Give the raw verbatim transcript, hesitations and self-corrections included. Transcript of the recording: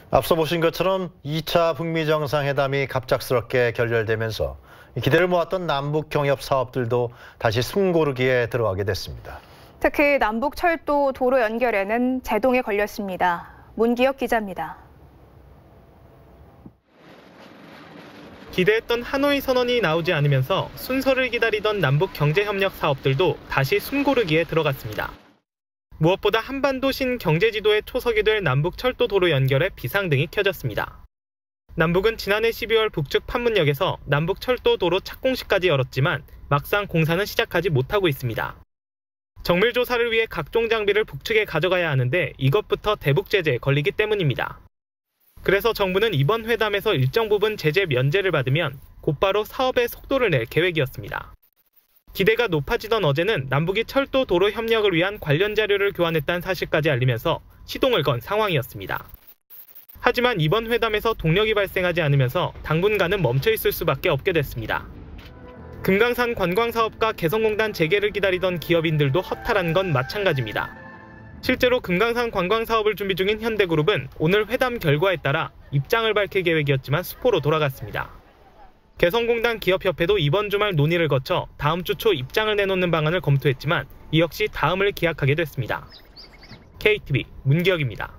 앞서 보신 것처럼 이 차 북미 정상회담이 갑작스럽게 결렬되면서 기대를 모았던 남북 경협 사업들도 다시 숨고르기에 들어가게 됐습니다. 특히 남북 철도 도로 연결에는 제동이 걸렸습니다. 문기혁 기자입니다. 기대했던 하노이 선언이 나오지 않으면서 순서를 기다리던 남북 경제협력 사업들도 다시 숨고르기에 들어갔습니다. 무엇보다 한반도 신경제지도의 초석이 될 남북 철도 도로 연결에 비상등이 켜졌습니다. 남북은 지난해 십이월 북측 판문역에서 남북 철도 도로 착공식까지 열었지만 막상 공사는 시작하지 못하고 있습니다. 정밀 조사를 위해 각종 장비를 북측에 가져가야 하는데 이것부터 대북 제재에 걸리기 때문입니다. 그래서 정부는 이번 회담에서 일정 부분 제재 면제를 받으면 곧바로 사업의 속도를 낼 계획이었습니다. 기대가 높아지던 어제는 남북이 철도 도로 협력을 위한 관련 자료를 교환했다는 사실까지 알리면서 시동을 건 상황이었습니다. 하지만 이번 회담에서 동력이 발생하지 않으면서 당분간은 멈춰 있을 수밖에 없게 됐습니다. 금강산 관광사업과 개성공단 재개를 기다리던 기업인들도 허탈한 건 마찬가지입니다. 실제로 금강산 관광사업을 준비 중인 현대그룹은 오늘 회담 결과에 따라 입장을 밝힐 계획이었지만 수포로 돌아갔습니다. 개성공단 기업협회도 이번 주말 논의를 거쳐 다음 주 초 입장을 내놓는 방안을 검토했지만 이 역시 다음을 기약하게 됐습니다. 케이티비 문기혁입니다.